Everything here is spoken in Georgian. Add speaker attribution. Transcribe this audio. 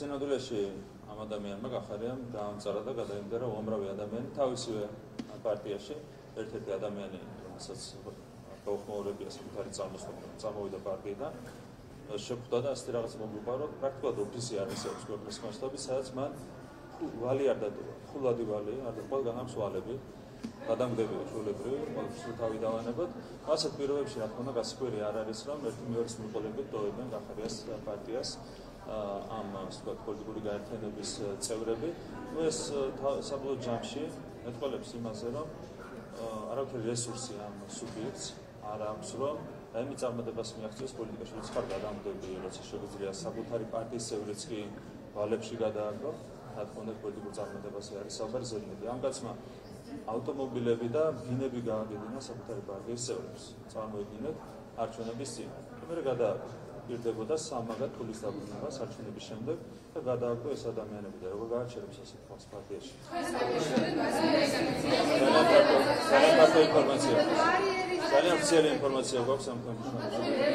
Speaker 1: სინამდვილეში ამ ადამიანმა გახარიამ დაამწარა და გადაიმტერა უამრავი ადამიანი თავისივე პარტიაში. ერთ-ერთი ადამიანი, რომელსაც გაუხმაურებია საკუთარი წარმოსახვა, წამოვიდა პარტიიდან, შეხვდა და ასეთი რაღაც მომგუპა, რომ პრაქტიკულად ოფისი არის აქვს ქვეყნის მასშტაბით, სადაც მან ვალი არ დატოვა, ხულადი ვალი, არ და ყველგან აქვს ვალები, გადამგდებია ჩვეულებრივი, ყოველთვის თავი დავანებოთ. ასეთ პირობებში რა თქმა უნდა გასაკვირი არ არის, რომ ერთი მეორეს მიყოლებით ტოვებენ გახარიას პარტიას ამ ვთქვათ პოლიტიკური გაერთიანების წევრები. ეს საბოლოო ჯამში მეტყველებს იმაზე, რომ არავითარი რესურსი ამ სუბიექტს არ აქვს, რომ აიმი წარმატებას მიაღწიოს პოლიტიკაში, როცა ხარ გადამგდები, როცა შეგვიძლია საკუთარი პარტიის წევრიც კი ვალებში გადააგდო, რა თქმა უნდა პოლიტიკურ წარმატებაზე არის საუბარი ზედმეტი. ამ კაცმა ავტომობილები და ბინები გააგებინა საკუთარი პარტიის წევრებს. წარმოიდგინეთ არჩევნების წინ. მერე გადააგდო. პირდებოდა სამაგად ფულის დაბრუნება არჩევნების შემდეგ და გადააგდო ეს ადამიანები და როგორ გააჩერებს ასეთ ხალხს პარტიაში. ძალიან ოფიციალური ინფორმაცია გვაქვს ამ თემაში.